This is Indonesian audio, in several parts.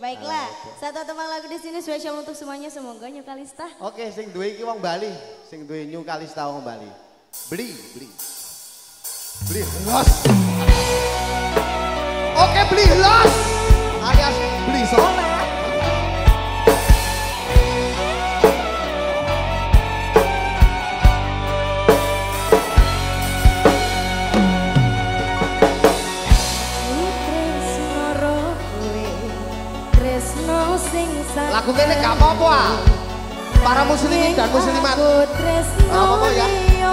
Baiklah, satu teman lagu di sini spesial untuk semuanya, semoga New Kalista. Oke, sing duwe iki wong Bali, sing duwe New Kalista wong Bali. Beli. Los. Oke, beli los. Alias beli soleh. Lagu ini gak apa-apa para muslimin dan muslimat. Gak apa-apa ya.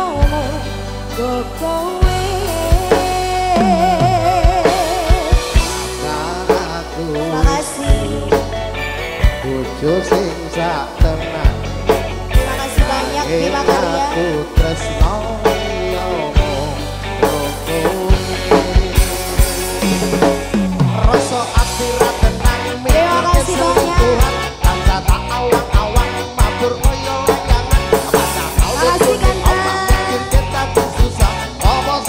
Terima kasih. Bojo sing sak tenang. Terima kasih banyak Bima Karya. Aku tresno rasa ati ra tenang. Terima kasih banyak. Tanpa tak awang-awang mabur koyo layangan. Makasih Kanta. Kita susah. Apa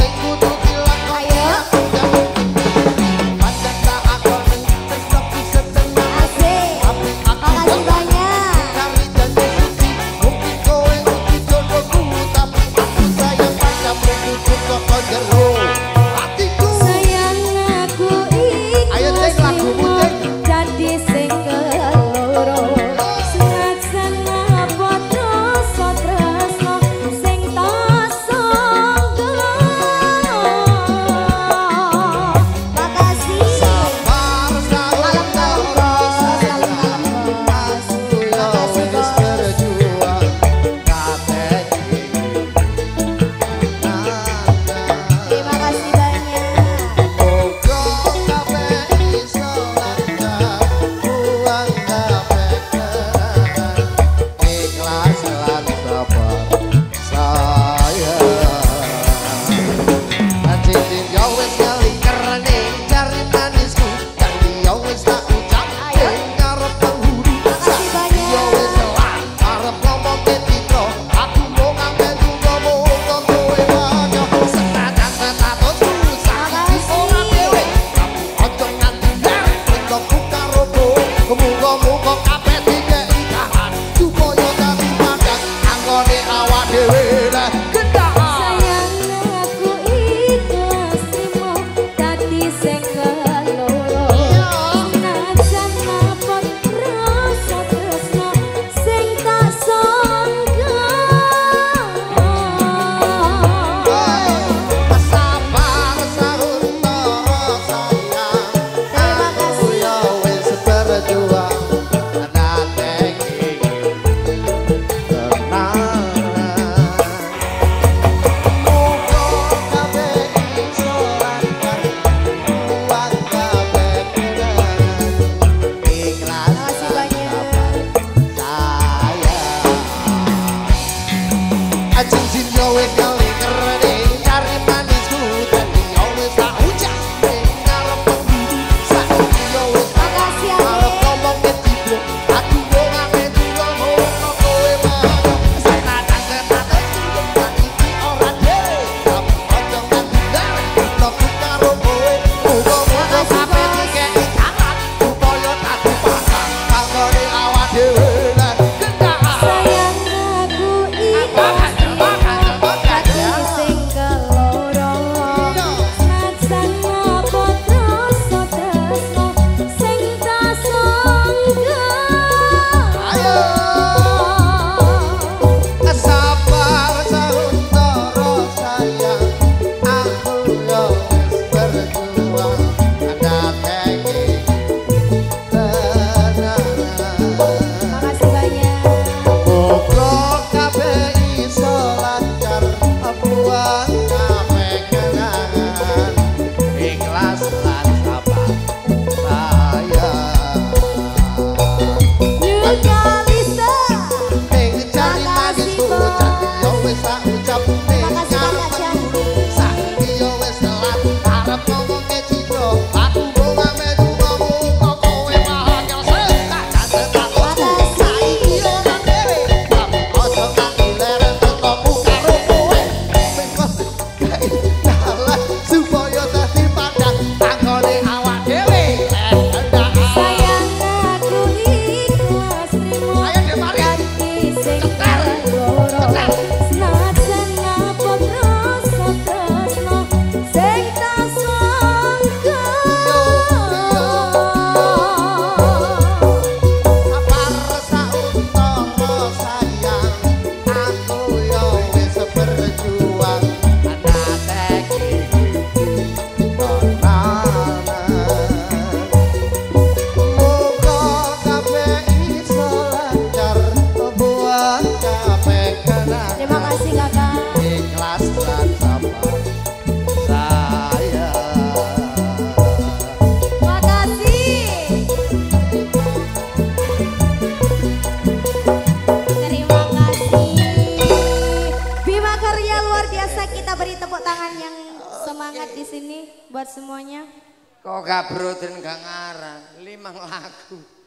semuanya. Kok gak broden gak ngarang 5 lagu.